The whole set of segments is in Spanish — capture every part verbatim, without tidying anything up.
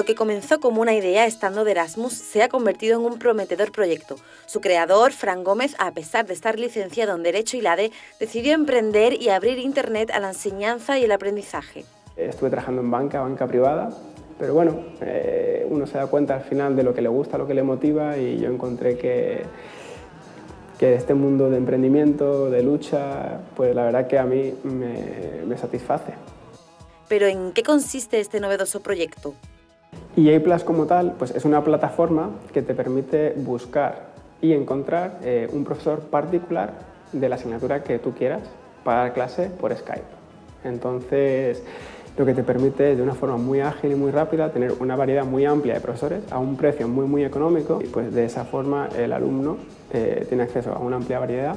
que comenzó como una idea estando de Erasmus se ha convertido en un prometedor proyecto. Su creador, Fran Gómez, a pesar de estar licenciado en Derecho y LADE, decidió emprender y abrir Internet a la enseñanza y el aprendizaje. Estuve trabajando en banca, banca privada, pero bueno, eh, uno se da cuenta al final de lo que le gusta, lo que le motiva, y yo encontré que, que este mundo de emprendimiento, de lucha, pues la verdad que a mí me, me satisface. ¿Pero en qué consiste este novedoso proyecto? E A Plus como tal, pues es una plataforma que te permite buscar y encontrar eh, un profesor particular de la asignatura que tú quieras para dar clase por Skype. Entonces, lo que te permite de una forma muy ágil y muy rápida tener una variedad muy amplia de profesores a un precio muy muy económico, y pues de esa forma el alumno eh, tiene acceso a una amplia variedad,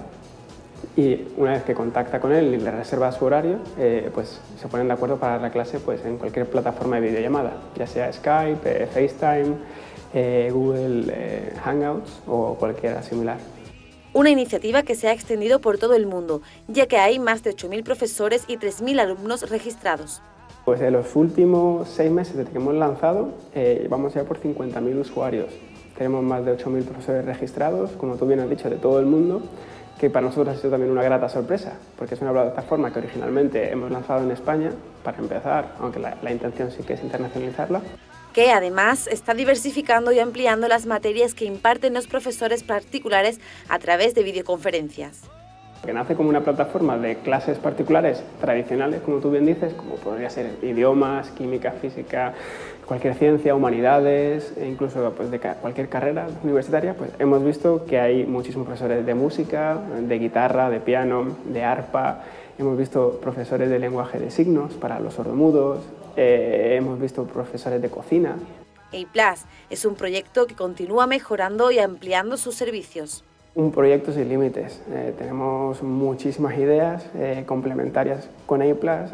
y una vez que contacta con él y le reserva su horario, eh, pues se ponen de acuerdo para dar la clase pues, en cualquier plataforma de videollamada, ya sea Skype, eh, FaceTime, eh, Google eh, Hangouts o cualquiera similar. Una iniciativa que se ha extendido por todo el mundo, ya que hay más de ocho mil profesores y tres mil alumnos registrados. Pues en los últimos seis meses desde que hemos lanzado, eh, vamos ya por cincuenta mil usuarios. Tenemos más de ocho mil profesores registrados, como tú bien has dicho, de todo el mundo, que para nosotros ha sido también una grata sorpresa, porque es una plataforma que originalmente hemos lanzado en España, para empezar, aunque la, la intención sí que es internacionalizarla. Que además está diversificando y ampliando las materias que imparten los profesores particulares a través de videoconferencias. Que nace como una plataforma de clases particulares tradicionales, como tú bien dices, como podría ser idiomas, química, física, cualquier ciencia, humanidades, e incluso pues, de cualquier carrera universitaria, pues hemos visto que hay muchísimos profesores de música, de guitarra, de piano, de arpa, hemos visto profesores de lenguaje de signos para los sordomudos, eh, hemos visto profesores de cocina. A Plus es un proyecto que continúa mejorando y ampliando sus servicios. Un proyecto sin límites. Eh, tenemos muchísimas ideas eh, complementarias con A Plus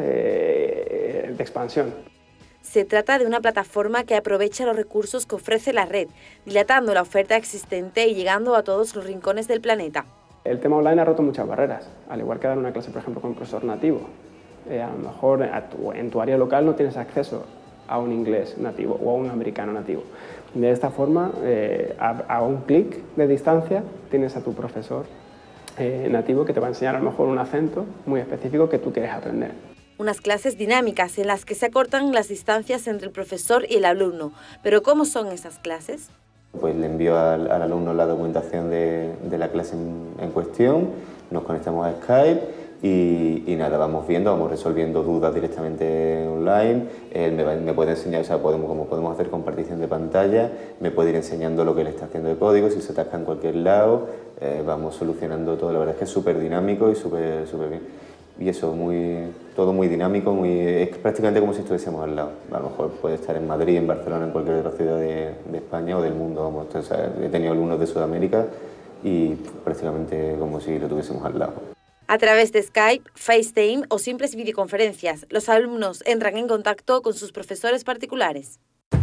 eh, de expansión. Se trata de una plataforma que aprovecha los recursos que ofrece la red, dilatando la oferta existente y llegando a todos los rincones del planeta. El tema online ha roto muchas barreras, al igual que dar una clase, por ejemplo, con un profesor nativo. Eh, a lo mejor a tu, en tu área local no tienes acceso a un inglés nativo o a un americano nativo. De esta forma, eh, a, a un clic de distancia, tienes a tu profesor eh, nativo que te va a enseñar a lo mejor un acento muy específico que tú quieres aprender. Unas clases dinámicas en las que se acortan las distancias entre el profesor y el alumno. ¿Pero cómo son esas clases? Pues le envío al, al alumno la documentación de, de la clase en, en cuestión, nos conectamos a Skype y, y nada, vamos viendo, vamos resolviendo dudas directamente online. Él me, va, me puede enseñar, o sea, podemos, como podemos hacer compartición de pantalla, me puede ir enseñando lo que él está haciendo de código, si se atasca en cualquier lado, eh, vamos solucionando todo. La verdad es que es súper dinámico y súper súper bien. Y eso, muy, todo muy dinámico, muy, es prácticamente como si estuviésemos al lado. A lo mejor puede estar en Madrid, en Barcelona, en cualquier otra ciudad de, de España o del mundo. Vamos, entonces, he tenido alumnos de Sudamérica y prácticamente como si lo tuviésemos al lado. A través de Skype, FaceTime o simples videoconferencias, los alumnos entran en contacto con sus profesores particulares.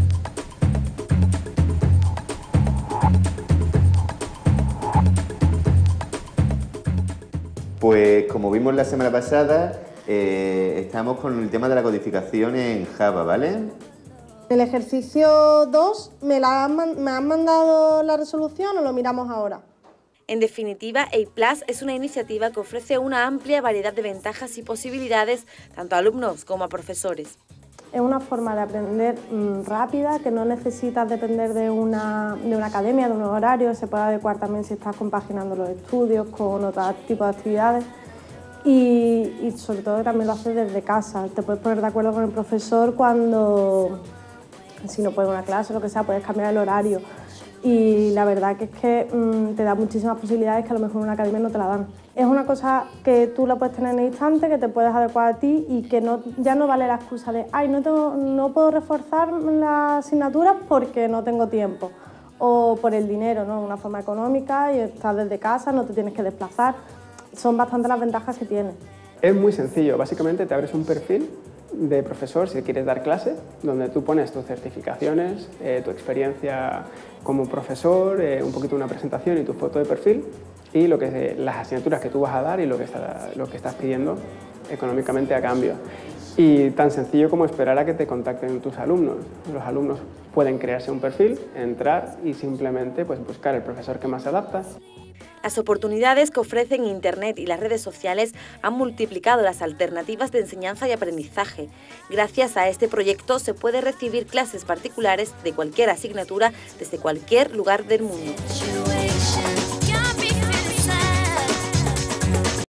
Pues como vimos la semana pasada, eh, estamos con el tema de la codificación en Java, ¿vale? El ejercicio dos, ¿me, la han, ¿me han mandado la resolución o lo miramos ahora? En definitiva, A Plus es una iniciativa que ofrece una amplia variedad de ventajas y posibilidades tanto a alumnos como a profesores. Es una forma de aprender mmm, rápida, que no necesitas depender de una, de una academia, de unos horarios, se puede adecuar también si estás compaginando los estudios con otro tipo de actividades y, y sobre todo también lo haces desde casa. Te puedes poner de acuerdo con el profesor cuando, si no puedes una clase o lo que sea, puedes cambiar el horario. Y la verdad que es que mmm, te da muchísimas posibilidades que a lo mejor en una academia no te la dan. Es una cosa que tú la puedes tener en el instante, que te puedes adecuar a ti y que no, ya no vale la excusa de ay, no, tengo, no puedo reforzar las asignaturas porque no tengo tiempo o por el dinero, ¿no? Una forma económica y estás desde casa, no te tienes que desplazar. Son bastantes las ventajas que tiene. Es muy sencillo, básicamente te abres un perfil de profesor si quieres dar clase, donde tú pones tus certificaciones, eh, tu experiencia como profesor, eh, un poquito una presentación y tu foto de perfil y lo que, las asignaturas que tú vas a dar y lo que, está, lo que estás pidiendo económicamente a cambio. Y tan sencillo como esperar a que te contacten tus alumnos. Los alumnos pueden crearse un perfil, entrar y simplemente pues, buscar el profesor que más se adapta. Las oportunidades que ofrecen Internet y las redes sociales han multiplicado las alternativas de enseñanza y aprendizaje. Gracias a este proyecto se puede recibir clases particulares de cualquier asignatura desde cualquier lugar del mundo.